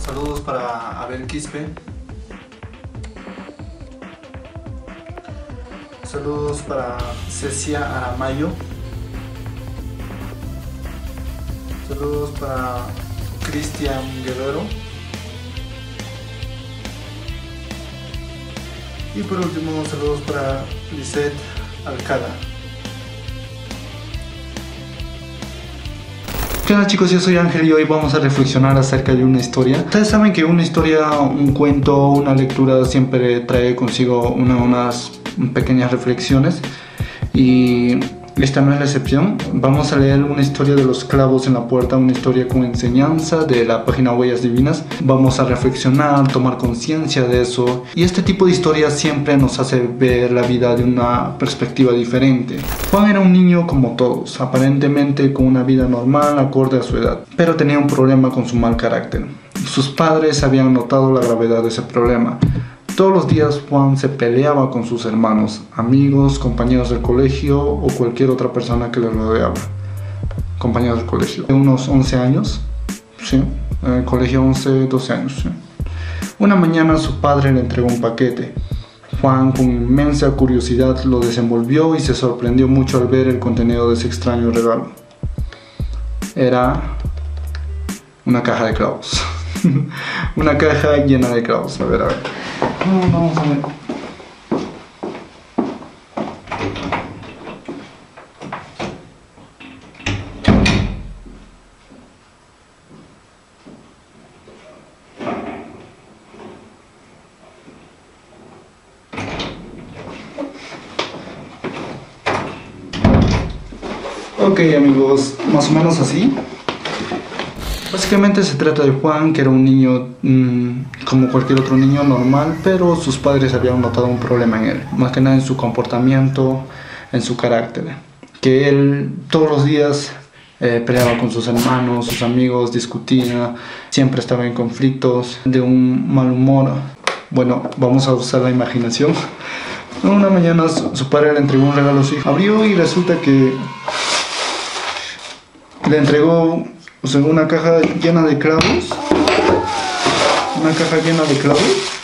Saludos para Abel Quispe. Saludos para Cecia Aramayo. Saludos para Cristian Guerrero. Y por último, saludos para Lisette Alcala. ¿Qué onda, chicos? Yo soy Ángel y hoy vamos a reflexionar acerca de una historia. Ustedes saben que una historia, un cuento, una lectura siempre trae consigo unas pequeñas reflexiones, y esta no es la excepción. Vamos a leer una historia de los clavos en la puerta, una historia con enseñanza de la página Huellas Divinas. Vamos a reflexionar, tomar conciencia de eso, y este tipo de historias siempre nos hace ver la vida de una perspectiva diferente. Juan era un niño como todos, aparentemente con una vida normal acorde a su edad, pero tenía un problema con su mal carácter. Sus padres habían notado la gravedad de ese problema. Todos los días Juan se peleaba con sus hermanos, amigos, compañeros del colegio o cualquier otra persona que le rodeaba. Compañeros del colegio. De unos 11 años, ¿sí? En el colegio 11, 12 años, ¿sí? Una mañana su padre le entregó un paquete. Juan, con inmensa curiosidad, lo desenvolvió y se sorprendió mucho al ver el contenido de ese extraño regalo. Era una caja de clavos. Una caja llena de clavos. A ver. Vamos a ver. Ok, amigos, más o menos así. Básicamente se trata de Juan, que era un niño como cualquier otro niño normal, pero sus padres habían notado un problema en él, más que nada en su comportamiento, en su carácter, que él todos los días peleaba con sus hermanos, sus amigos, discutía, siempre estaba en conflictos, de un mal humor. Bueno, vamos a usar la imaginación. Una mañana su padre le entregó un regalo a su hijo. Abrió y resulta que le entregó, o sea, una caja llena de clavos. Una caja llena de clavos.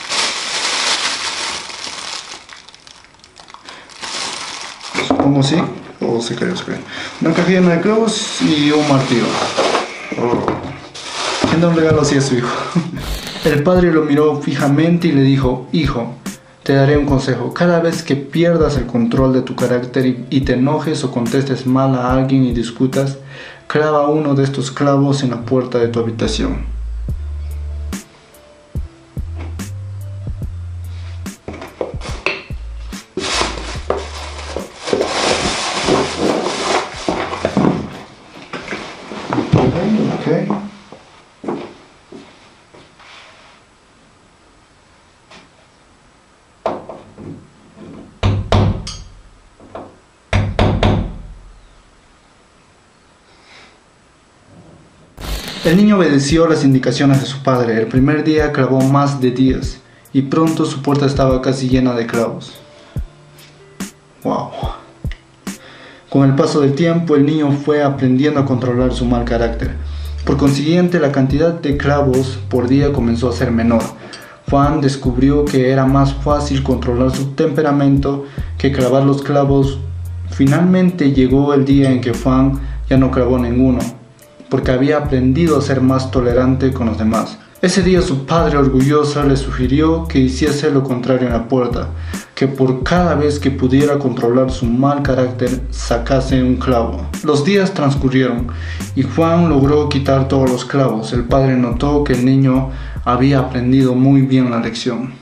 Supongo sí. O se cayó. Una caja llena de clavos y un martillo. ¿Quién da un regalo así a su hijo? El padre lo miró fijamente y le dijo: hijo, te daré un consejo. Cada vez que pierdas el control de tu carácter y te enojes o contestes mal a alguien y discutas, clava uno de estos clavos en la puerta de tu habitación. Okay. El niño obedeció las indicaciones de su padre. El primer día clavó más de 10 y pronto su puerta estaba casi llena de clavos. ¡Wow! Con el paso del tiempo, el niño fue aprendiendo a controlar su mal carácter. Por consiguiente, la cantidad de clavos por día comenzó a ser menor. Juan descubrió que era más fácil controlar su temperamento que clavar los clavos. Finalmente llegó el día en que Juan ya no clavó ninguno, porque había aprendido a ser más tolerante con los demás. Ese día su padre, orgulloso, le sugirió que hiciese lo contrario en la puerta, que por cada vez que pudiera controlar su mal carácter, sacase un clavo. Los días transcurrieron y Juan logró quitar todos los clavos. El padre notó que el niño había aprendido muy bien la lección.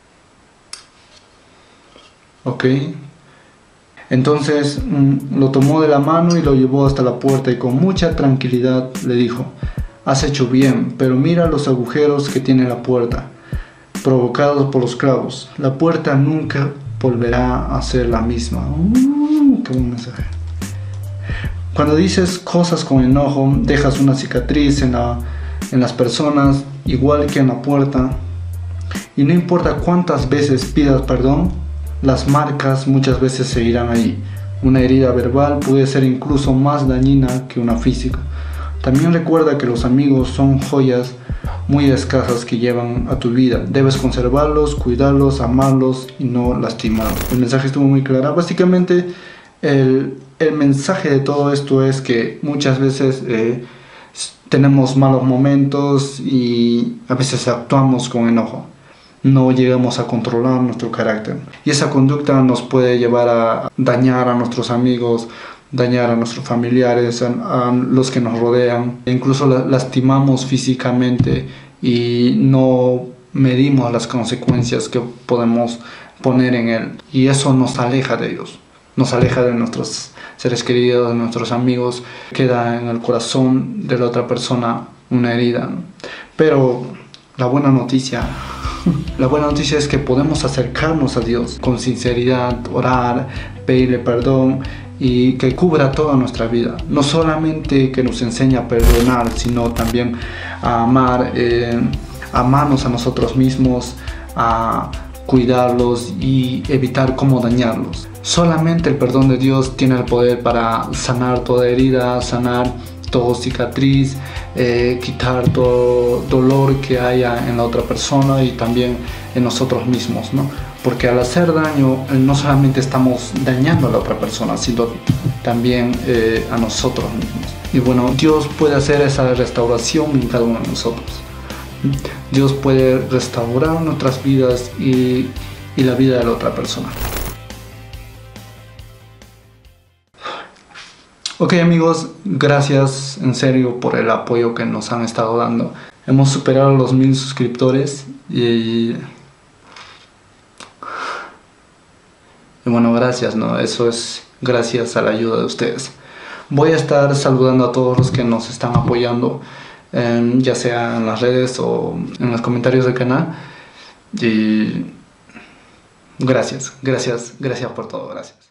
Ok. Entonces lo tomó de la mano y lo llevó hasta la puerta y con mucha tranquilidad le dijo: has hecho bien, pero mira los agujeros que tiene la puerta, provocados por los clavos. La puerta nunca volverá a ser la misma. Qué buen mensaje. Cuando dices cosas con enojo, dejas una cicatriz en las personas, igual que en la puerta. Y no importa cuántas veces pidas perdón, las marcas muchas veces seguirán ahí. Una herida verbal puede ser incluso más dañina que una física. También recuerda que los amigos son joyas muy escasas que llevan a tu vida. Debes conservarlos, cuidarlos, amarlos y no lastimarlos. El mensaje estuvo muy claro. Básicamente, el mensaje de todo esto es que muchas veces tenemos malos momentos y a veces actuamos con enojo. No llegamos a controlar nuestro carácter. Y esa conducta nos puede llevar a dañar a nuestros amigos, dañar a nuestros familiares, a los que nos rodean. Incluso lastimamos físicamente y no medimos las consecuencias que podemos poner en él. Y eso nos aleja de Dios, nos aleja de nuestros seres queridos, de nuestros amigos. Queda en el corazón de la otra persona una herida, ¿no? Pero la buena noticia es que podemos acercarnos a Dios con sinceridad, orar, pedirle perdón y que cubra toda nuestra vida. No solamente que nos enseñe a perdonar, sino también a amar, amarnos a nosotros mismos, a cuidarlos y evitar cómo dañarlos. Solamente el perdón de Dios tiene el poder para sanar toda herida, sanar toda cicatriz, quitar todo dolor que haya en la otra persona y también en nosotros mismos, ¿no? Porque al hacer daño no solamente estamos dañando a la otra persona, sino también a nosotros mismos. Y bueno, Dios puede hacer esa restauración en cada uno de nosotros. Dios puede restaurar nuestras vidas y la vida de la otra persona. Ok amigos, gracias en serio por el apoyo que nos han estado dando. Hemos superado los 1000 suscriptores y bueno, gracias, ¿no? Eso es gracias a la ayuda de ustedes. Voy a estar saludando a todos los que nos están apoyando, ya sea en las redes o en los comentarios del canal. Y gracias por todo, gracias.